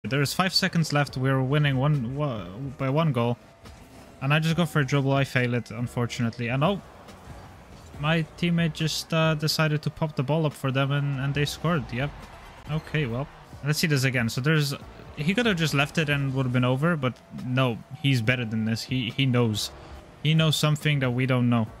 There's 5 seconds left. We're winning by 1 goal. And I just go for a dribble. I fail it, unfortunately. And oh, my teammate just decided to pop the ball up for them and they scored. Yep. Okay, well, let's see this again. So he could have just left it and would have been over, but no, he's better than this. He knows. He knows something that we don't know.